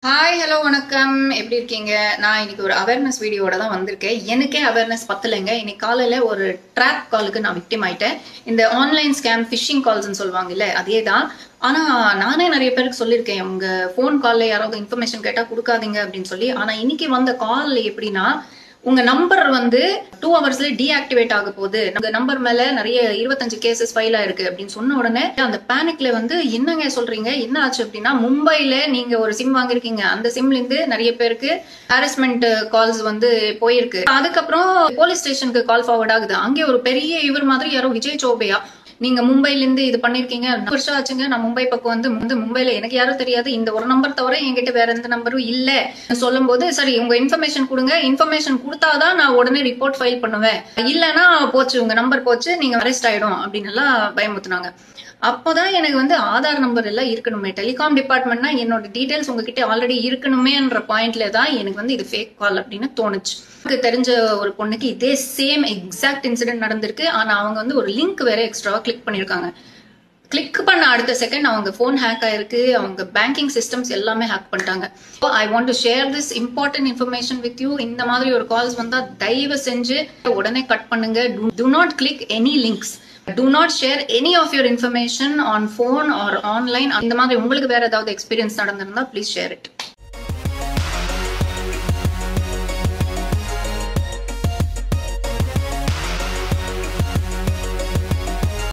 Hi hello வணக்கம் எப்படி இருக்கீங்க? நான் இன்னைக்கு ஒரு அவேர்னஸ் வீடியோட தான் வந்திருக்கேன். எனக்கே அவேர்னஸ் பத்தலைங்க. இன்னைக்கு காலையில ஒரு ட்ராப் காலுக்கு நான் விக்டிம் ஆயிட்டேன். இந்த ஆன்லைன் ஸ்கேம் ஃபிஷிங் கால்ஸ்ன்னு சொல்லுவாங்கல்ல, அதே தான். ஆனா நானே நிறைய பேருக்கு சொல்லியிருக்கேன், உங்க ஃபோன் கால்ல யாராவது இன்ஃபர்மேஷன் கேட்டா கொடுக்காதீங்க அப்படின்னு சொல்லி. ஆனா இன்னைக்கு வந்த கால் எப்படின்னா, உங்க நம்பர் வந்து 2 ஹவர்ஸ்ல டீஆக்டிவேட் ஆக போகுது, உங்க நம்பர் மேல நிறைய 25 கேசஸ் ஃபைல் ஆயிருக்கு அப்படின்னு சொன்ன உடனே அந்த பேனிக்ல வந்து என்னங்க சொல்றீங்க, என்ன ஆச்சு அப்படின்னா, மும்பைல நீங்க ஒரு சிம் வாங்கிருக்கீங்க, அந்த சிம்ல இருந்து நிறைய பேருக்கு ஹாரஸ்மெண்ட் கால்ஸ் வந்து போயிருக்கு. அதுக்கப்புறம் போலீஸ் ஸ்டேஷனுக்கு கால் ஃபார்வர்ட் ஆகுது. அங்கே ஒரு பெரிய இவர் மாதிரி யாரோ விஜய் சோபையா, நீங்க மும்பைல இருந்து இது பண்ணிருக்கீங்க, வருஷம் ஆச்சுங்க நான் மும்பை பக்கம் வந்து மும்பைல எனக்கு யாரும் தெரியாது, இந்த ஒரு நம்பர் தவிர என்கிட்ட வேற எந்த நம்பரும் இல்ல சொல்லும் போது, சரி உங்க இன்ஃபர்மேஷன் கொடுங்க, இன்ஃபர்மேஷன் கொடுத்தாதான் நான் உடனே ரிப்போர்ட் ஃபைல் பண்ணுவேன், இல்லன்னா போச்சு உங்க நம்பர் போச்சு, நீங்க அரெஸ்ட் ஆயிடும் அப்படின்னு எல்லாம் பயமுத்துனாங்க. அப்போதான் எனக்கு வந்து ஆதார் நம்பர் எல்லாம் இருக்கணுமே, டெலிகாம் டிபார்ட்மெண்ட்னா என்னோட டீடைல்ஸ் உங்ககிட்ட ஆல்ரெடி இருக்கணுமேன்ற பாயிண்ட்ல தான் எனக்கு வந்து இது ஃபேக் கால் அப்படின்னு தோணுச்சு. எனக்கு தெரிஞ்ச ஒரு பொண்ணுக்கு இதே சேம் எக்ஸாக்ட் இன்சிடென்ட் நடந்திருக்கு. ஆனா அவங்க வந்து ஒரு லிங்க் வேற எக்ஸ்ட்ராவா கிளிக் பண்ணிருக்காங்க. கிளிக் பண்ண அடுத்த செகண்ட் அவங்க போன் ஹேக் ஆயிருக்கு, அவங்க பேங்கிங் சிஸ்டம்ஸ் எல்லாமே ஹேக் பண்ணிட்டாங்க. I want to share this important information with you. இந்த மாதிரி ஒரு கால்ஸ் வந்தா தயவு செஞ்சு உடனே கட் பண்ணுங்க. Do not click any links. Do not share any of your information on phone or online. இந்த மாதிரி உங்களுக்கு வேற ஏதாவது எக்ஸ்பீரியன்ஸ் நடந்திருந்தா ப்ளீஸ் ஷேர் இட்.